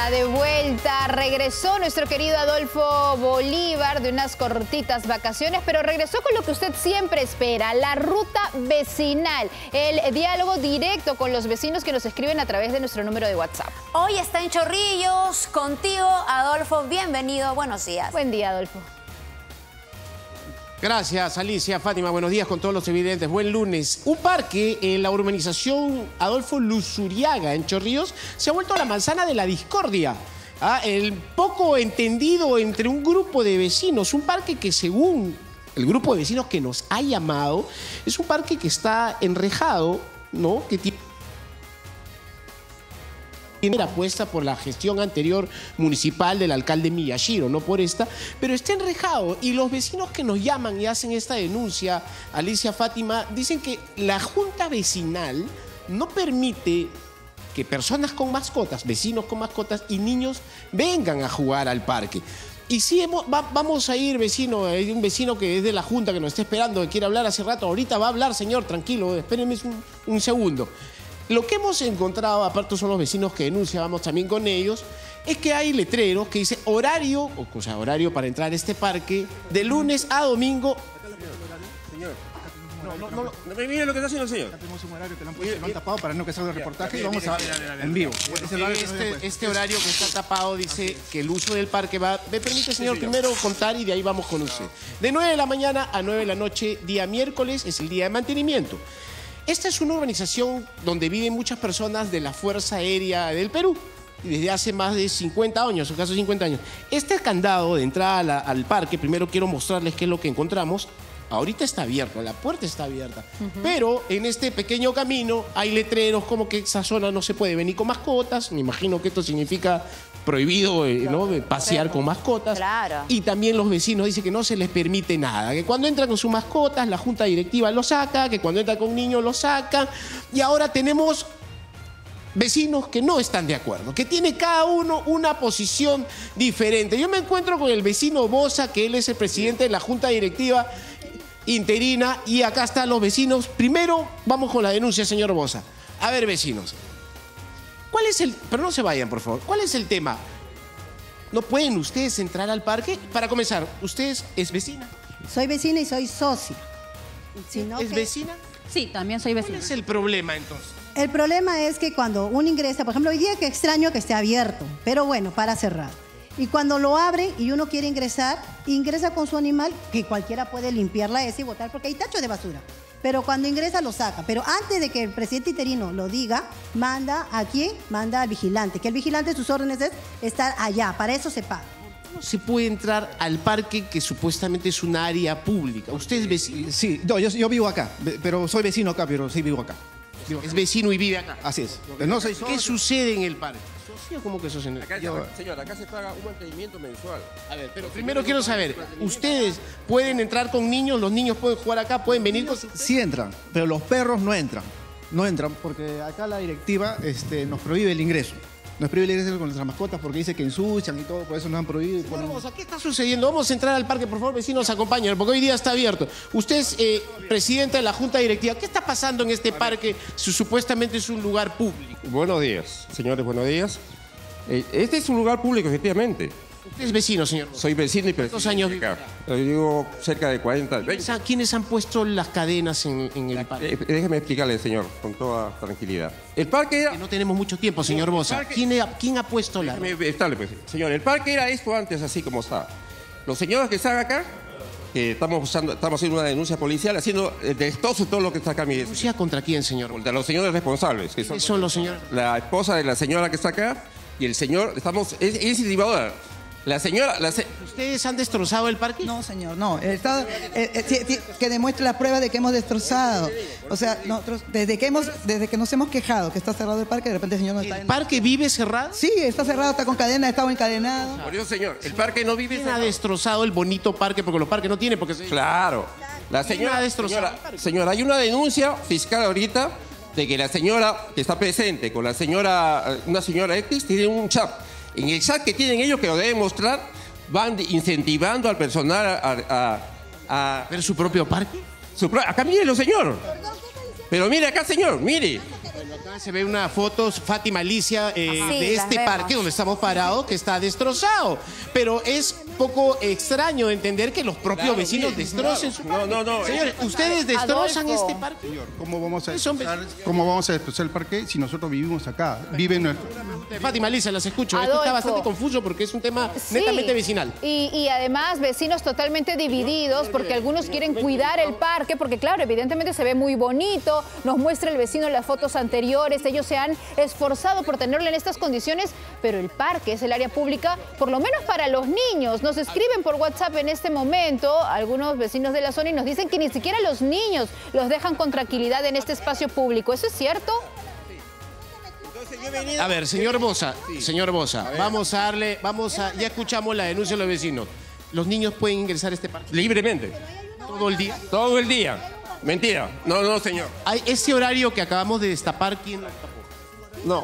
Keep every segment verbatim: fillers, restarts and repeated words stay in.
de vuelta. Regresó nuestro querido Adolfo Bolívar de unas cortitas vacaciones, pero regresó con lo que usted siempre espera, la ruta vecinal, el diálogo directo con los vecinos que nos escriben a través de nuestro número de WhatsApp. Hoy está en Chorrillos, contigo, Adolfo, bienvenido, buenos días. Buen día, Adolfo. Gracias, Alicia, Fátima, buenos días con todos los evidentes. Buen lunes. Un parque en la urbanización Adolfo Luzuriaga, en Chorrillos, se ha vuelto la manzana de la discordia. Ah, el poco entendido entre un grupo de vecinos. Un parque que, según el grupo de vecinos que nos ha llamado, es un parque que está enrejado, ¿no? Que tiene... Tiene apuesta por la gestión anterior municipal del alcalde Miyashiro, no por esta, pero está enrejado. Y los vecinos que nos llaman y hacen esta denuncia, Alicia, Fátima, dicen que la junta vecinal no permite que personas con mascotas, vecinos con mascotas y niños vengan a jugar al parque. Y sí, hemos, va, vamos a ir, vecino, hay un vecino que es de la junta que nos está esperando, que quiere hablar hace rato. Ahorita va a hablar, señor, tranquilo, espérenme un, un segundo. Lo que hemos encontrado, aparte son los vecinos que denuncian, vamos también con ellos, es que hay letreros que dice horario, o sea, horario para entrar a este parque, de lunes a domingo. Señor, no, no, no, no, mire lo que está haciendo el señor. Acá tenemos un horario que lo han puesto, lo han tapado para no que salga el reportaje y vamos a en vivo. Este, este horario que está tapado dice que el uso del parque va... ¿Me permite, señor, primero contar y de ahí vamos con usted? De nueve de la mañana a nueve de la noche, día miércoles, es el día de mantenimiento. Esta es una urbanización donde viven muchas personas de la Fuerza Aérea del Perú, desde hace más de cincuenta años, o casi cincuenta años. Este candado de entrada a la, al parque, primero quiero mostrarles qué es lo que encontramos. Ahorita está abierto, la puerta está abierta, uh-huh. Pero en este pequeño camino hay letreros como que esa zona no se puede venir con mascotas. Me imagino que esto significa prohibido, eh, ¿no? pasear con mascotas. Claro. Y también los vecinos dicen que no se les permite nada, que cuando entran con sus mascotas la junta directiva los saca, que cuando entran con niños los sacan. Y ahora tenemos vecinos que no están de acuerdo, que tiene cada uno una posición diferente. Yo me encuentro con el vecino Bosa, que él es el presidente de la junta directiva interina, y acá están los vecinos. Primero vamos con la denuncia, señor Bosa. A ver, vecinos, ¿cuál es el...? Pero no se vayan, por favor. ¿Cuál es el tema? ¿No pueden ustedes entrar al parque? Para comenzar, ¿usted es vecina? Soy vecina y soy socia. Sino ¿Es que... vecina? Sí, también soy vecina. ¿Cuál es el problema, entonces? El problema es que cuando uno ingresa, por ejemplo, hoy día que extraño que esté abierto, pero bueno, para cerrar. Y cuando lo abren y uno quiere ingresar, ingresa con su animal, que cualquiera puede limpiarla esa y botar, porque hay tachos de basura. Pero cuando ingresa lo saca. Pero antes de que el presidente interino lo diga, manda a quién, manda al vigilante. Que el vigilante, sus órdenes es estar allá, para eso se paga. ¿Cómo se puede entrar al parque que supuestamente es una área pública? ¿Usted es vecino? Sí, no, yo, yo vivo acá, pero soy vecino acá, pero sí vivo acá. Vivo acá. Es vecino y vive acá. Así es. No soy ¿Qué sucede en el parque? ¿Cómo que eso es en el Acá, yo... señor, acá se paga un mantenimiento mensual. A ver, pero primero quiero saber, ¿ustedes pueden entrar con niños? ¿Los niños pueden jugar acá? ¿Pueden venir con...? Sí entran, pero los perros no entran. No entran porque acá la directiva este, nos prohíbe el ingreso. Nos prohíbe el ingreso con nuestras mascotas porque dice que ensucian y todo, por eso nos han prohibido. Ponen... Vamos, ¿qué está sucediendo? Vamos a entrar al parque, por favor, vecinos, acompáñenos, porque hoy día está abierto. Usted es eh, presidente de la junta directiva. ¿Qué está pasando en este parque si supuestamente es un lugar público? Buenos días, señores, buenos días. Este es un lugar público, efectivamente. ¿Usted es vecino, señor? Soy vecino y presidente. ¿Cuántos años vive? Yo digo cerca de cuarenta. ¿Quiénes han puesto las cadenas en, en el parque? Eh, déjeme explicarle, señor, con toda tranquilidad. El parque era... Que no tenemos mucho tiempo, señor Bosa. Parque... ¿Quién, ¿Quién ha puesto la...? Déjeme estarle, pues. Señor, el parque era esto antes, así como está. Los señores que están acá, que estamos, usando, estamos haciendo una denuncia policial, haciendo destrozo todo lo que está acá. ¿Denuncia contra quién, señor? Contra los señores responsables. Que son, ¿Quiénes son los señores? La esposa de la señora que está acá y el señor, estamos, es, es intimigadora. La señora... La se... ¿Ustedes han destrozado el parque? No, señor, no. El Estado eh, eh, que demuestre la prueba de que hemos destrozado. O sea, nosotros, desde que hemos, desde que nos hemos quejado que está cerrado el parque, de repente el señor no está... ¿El parque vive cerrado? Sí, está cerrado, está con cadena, ha estado encadenado. Por eso, señor, el parque no vive cerrado. ¿Quién ha destrozado el bonito parque? Porque los parques no tienen, porque... Claro. La señora ha destrozado el parque. Señora, hay una denuncia fiscal ahorita de que la señora que está presente con la señora, una señora X, tiene un chat. En el chat que tienen ellos, que lo deben mostrar, van incentivando al personal a... a, a ¿Ver su propio parque? Su pro... Acá mírelo, señor. Pero mire acá, señor, mire. Acá se ve una foto, Fátima Alicia, eh, Sí, de las este vemos. parque donde estamos parados, que está destrozado. Pero es poco extraño de entender que los propios Claro, vecinos sí, destrocen su parque. No, no, no. Señores, ¿ustedes destrozan Adolfo. este parque? Señor, ¿cómo vamos a Son destrozar, cómo vamos a destrozar el parque si nosotros vivimos acá? Vive nuestro... Fátima Alicia, las escucho. Esto Adolfo. está bastante confuso porque es un tema Sí, netamente vecinal. Y, y además vecinos totalmente divididos porque algunos quieren cuidar el parque porque claro, evidentemente se ve muy bonito, nos muestra el vecino las fotos anteriores, ellos se han esforzado por tenerlo en estas condiciones, pero el parque es el área pública, por lo menos para los niños. Nos escriben por WhatsApp en este momento algunos vecinos de la zona y nos dicen que ni siquiera los niños los dejan con tranquilidad en este espacio público. ¿Eso es cierto? A ver, señor Bosa, señor Bosa, vamos a darle, vamos a, ya escuchamos la denuncia de los vecinos. ¿Los niños pueden ingresar a este parque Libremente. todo el día? Todo el día. Mentira. No, no, señor. Hay ese horario que acabamos de destapar, ¿quién lo tapó? No.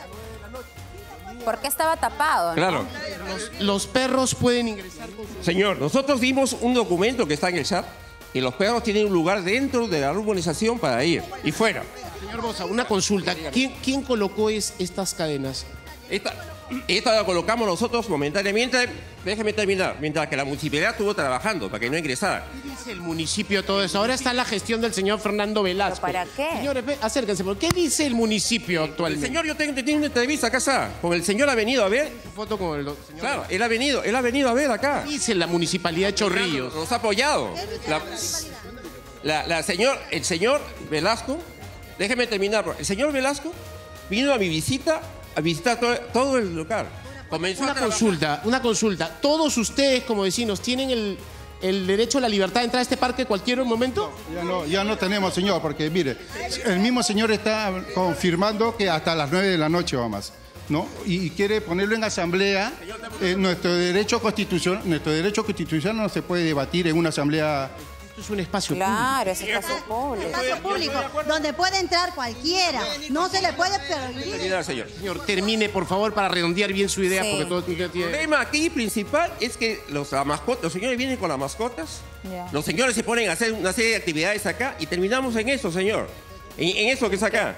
¿Por qué estaba tapado? no? Claro. Los, los perros pueden ingresar con su... Señor, nosotros vimos un documento que está en el chat y los perros tienen un lugar dentro de la urbanización para ir y fuera. Señor Bosa, una consulta. ¿Quién, quién colocó es- estas cadenas? Esta, esta la colocamos nosotros momentáneamente, déjeme terminar, mientras que la municipalidad estuvo trabajando para que no ingresara. ¿Qué dice el municipio todo eso? Ahora está la gestión del señor Fernando Velasco. ¿Pero para qué? Señores, ve, acérquense. ¿Por qué dice el municipio El actualmente? señor, yo tengo, tengo una entrevista acá, está, con el señor ha venido a ver. Foto con el do- señor. Claro, él ha venido, él ha venido a ver acá. ¿Qué dice la municipalidad de Chorrillos? Nos ha apoyado. La, la- la señor, el señor Velasco, déjeme terminar. El señor Velasco vino a mi visita a visitar todo, todo el lugar. Comenzó Una a trabajar. consulta, una consulta. ¿Todos ustedes como vecinos tienen el, el derecho a la libertad de entrar a este parque en cualquier momento? Ya no, ya no tenemos, señor, porque mire, el mismo señor está confirmando que hasta las nueve de la noche va más, ¿no? Y, y quiere ponerlo en asamblea. Eh, nuestro derecho constitucional, nuestro derecho constitucional no se puede debatir en una asamblea. Esto es un espacio público. Claro, ese espacio público. Espacio público, donde puede entrar cualquiera. No se le puede prohibir. Terminar, señor. Señor, termine, por favor, para redondear bien su idea, Sí. porque todo tiene... El problema aquí principal es que los, la mascota- los señores vienen con las mascotas, Ya. los señores se ponen a hacer una serie de actividades acá y terminamos en eso, señor. En, en eso que es acá.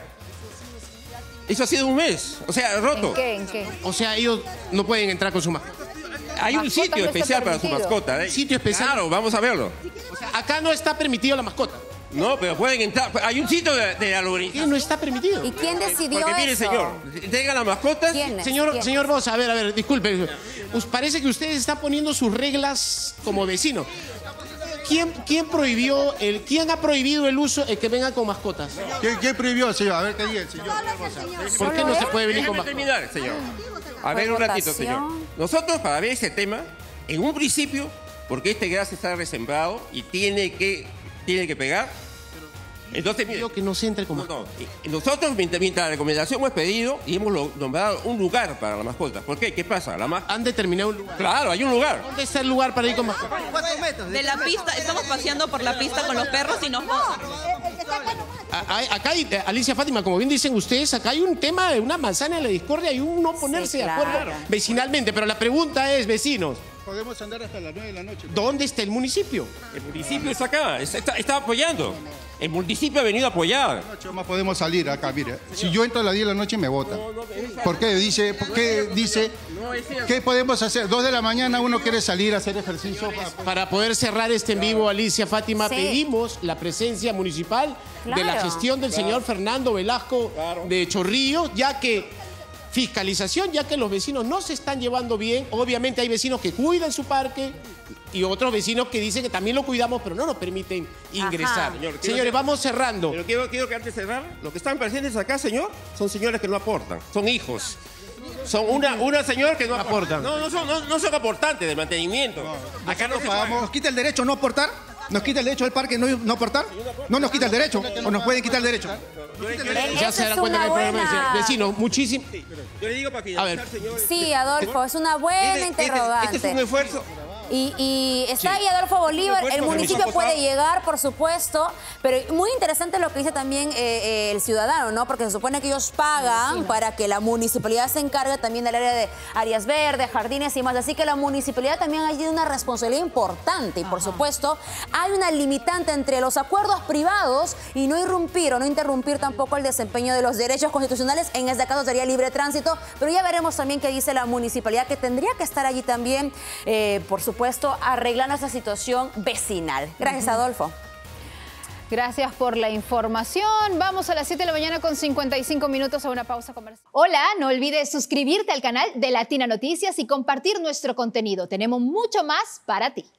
Eso ha sido un mes, o sea, roto. ¿En qué? ¿En qué? O sea, ellos no pueden entrar con su mascota. Hay un Mascota sitio no está especial para su permitido. mascota. ¿eh? Sitio especial. Claro, vamos a verlo. O sea, acá no está permitido la mascota. No, pero pueden entrar. Hay un sitio de, de la ¿Qué urbanización. no está permitido? ¿Y quién decidió Porque mire, eso? señor, tenga las mascotas. ¿Quién? Señor, ¿Quién? señor Bosa, a ver, a ver, disculpe. Us- Parece que usted está poniendo sus reglas como vecino. ¿Quién, quién prohibió el, quién ha prohibido el uso de que vengan con mascotas? ¿Qué, qué prohibió, señor? A ver qué diga el señor. ¿Por qué no se puede venir con Déjeme mascotas? terminar, señor. A ver un ratito, señor. votación. Nosotros, para ver ese tema, en un principio, porque este gas está resembrado y tiene que, tiene que pegar, entonces, mire, Digo que no se entre con no, mascotas. no. Y Nosotros, mientras, mientras la recomendación hemos pedido y hemos lo- nombrado un lugar para la mascota. ¿Por qué? ¿Qué pasa? La ma- Han determinado un lugar. Claro, hay un lugar. ¿Dónde está el lugar para ir con mascotas? De la pista, estamos paseando por la pista con los perros y nos A- a- Acá hay, eh, Alicia Fátima, como bien dicen ustedes, acá hay un tema de una manzana en la discordia y un no ponerse Sí, de acuerdo claro. vecinalmente. Pero la pregunta es, vecinos, Podemos andar hasta las nueve de la noche. ¿dónde está el municipio? El municipio está acá, está, está- está apoyando. El municipio ha venido a apoyar. Noche más podemos salir acá, mire. Si yo entro a las diez de la noche me votan. ¿Por qué? Dice, ¿por qué dice? ¿Qué podemos hacer? Dos de la mañana uno quiere salir a hacer ejercicio. Para poder cerrar este en vivo, Alicia Fátima, Sí. pedimos la presencia municipal de la Claro. gestión del señor Fernando Velasco de Chorrillos, ya que fiscalización, ya que los vecinos no se están llevando bien. Obviamente hay vecinos que cuidan su parque y otros vecinos que dicen que también lo cuidamos, pero no nos permiten ingresar. Ajá. Señor, quiero Señores, que- vamos cerrando. Pero quiero, quiero que antes de cerrar, los que están presentes acá, señor, son señores que no aportan, son hijos. Son una, una señora que no aportan. No, no son, no, no son aportantes del mantenimiento. Acá no se paga. ¿Nos quita el derecho no aportar? ¿Nos quita el derecho del parque no, no aportar? ¿No nos quita el derecho? ¿O nos pueden quitar el derecho? Ya Esa se dará es cuenta que el una programa buena- dice, vecinos, muchísimo. Yo le digo para que A ver. señor. Sí, Adolfo, es una buena Este- este- interrogante. Este es un esfuerzo. Y, y está ahí Adolfo Bolívar, el municipio puede llegar, por supuesto, pero muy interesante lo que dice también eh, eh, el ciudadano, ¿no? Porque se supone que ellos pagan para que la municipalidad se encargue también del área de áreas verdes, jardines y más. Así que la municipalidad también ha tenido una responsabilidad importante y, por Ajá. supuesto, hay una limitante entre los acuerdos privados y no irrumpir o no interrumpir tampoco el desempeño de los derechos constitucionales. En este caso sería libre tránsito, pero ya veremos también qué dice la municipalidad, que tendría que estar allí también, eh, por supuesto, puesto arreglando esta situación vecinal. Gracias, Adolfo. Gracias por la información. Vamos a las siete de la mañana con cincuenta y cinco minutos a una pausa comercial. Hola, no olvides suscribirte al canal de Latina Noticias y compartir nuestro contenido. Tenemos mucho más para ti.